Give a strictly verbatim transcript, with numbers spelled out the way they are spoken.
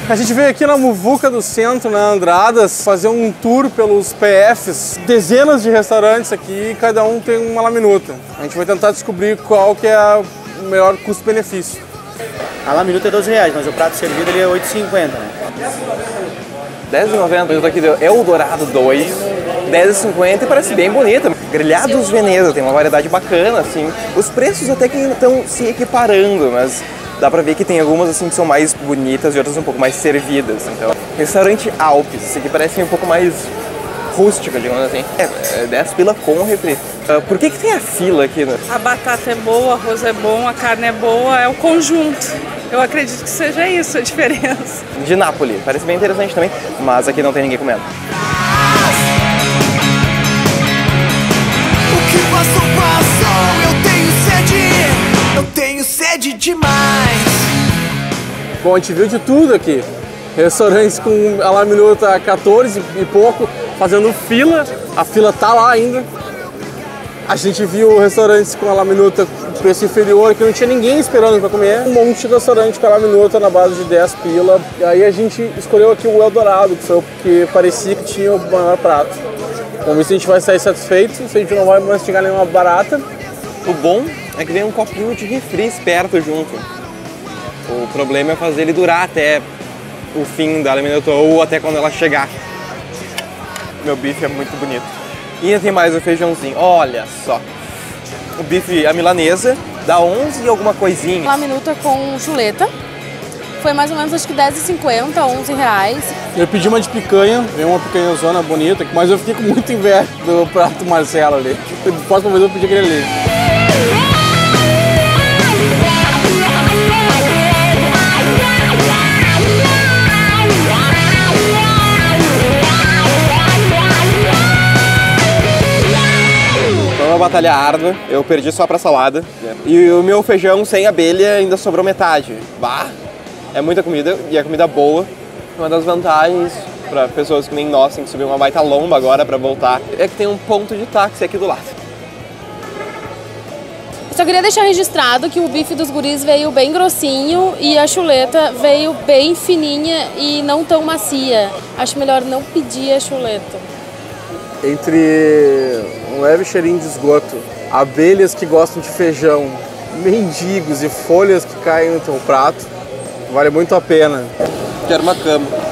A gente veio aqui na Muvuca do Centro, na Andradas, fazer um tour pelos P Fs. Dezenas de restaurantes aqui e cada um tem uma laminuta. A gente vai tentar descobrir qual que é o melhor custo-benefício. A laminuta é doze reais, mas o prato servido ele é oito e cinquenta, né? dez e noventa, eu tô aqui do Eldorado dois, dez e cinquenta e parece bem bonita. Grelhados Veneza, tem uma variedade bacana, assim. Os preços até que estão se equiparando, mas dá pra ver que tem algumas assim que são mais bonitas e outras um pouco mais servidas. Então, restaurante Alpes, esse aqui parece um pouco mais rústica, digamos assim. É, dez pila com refri. Uh, por que que tem a fila aqui, né? A batata é boa, o arroz é bom, a carne é boa, é o conjunto. Eu acredito que seja isso a diferença. De Nápoles, parece bem interessante também, mas aqui não tem ninguém comendo. O que passou, passou, eu tenho sede, eu tenho sede demais. Bom, a gente viu de tudo aqui. Restaurantes com a laminuta quatorze e pouco, fazendo fila. A fila tá lá ainda. A gente viu restaurantes com a laminuta preço inferior, que não tinha ninguém esperando para comer. Um monte de restaurante com a laminuta na base de dez pila. E aí a gente escolheu aqui o Eldorado, que foi o que parecia que tinha o maior prato. Vamos ver se a gente vai sair satisfeito, se a gente não vai mastigar nenhuma barata. O bom é que vem um copinho de refri esperto junto. O problema é fazer ele durar até o fim da laminuta ou até quando ela chegar. Meu bife é muito bonito. E ainda tem mais o feijãozinho, olha só. O bife, a milanesa, dá onze e alguma coisinha. Laminuta com chuleta. Foi mais ou menos, acho que dez e cinquenta, onze reais. Eu pedi uma de picanha, veio uma picanhazona bonita, mas eu fiquei com muito inveja do prato Marcelo ali. Próxima vez eu pedi aquele ali. Uma batalha árdua, eu perdi só pra salada. E o meu feijão sem abelha ainda sobrou metade. Bah, é muita comida e é comida boa. Uma das vantagens para pessoas que nem nós, tem que subir uma baita lomba agora pra voltar, é que tem um ponto de táxi aqui do lado. Eu só queria deixar registrado que o bife dos guris veio bem grossinho e a chuleta veio bem fininha e não tão macia. Acho melhor não pedir a chuleta. Entre um leve cheirinho de esgoto, abelhas que gostam de feijão, mendigos e folhas que caem no teu prato, vale muito a pena. Quero uma cama.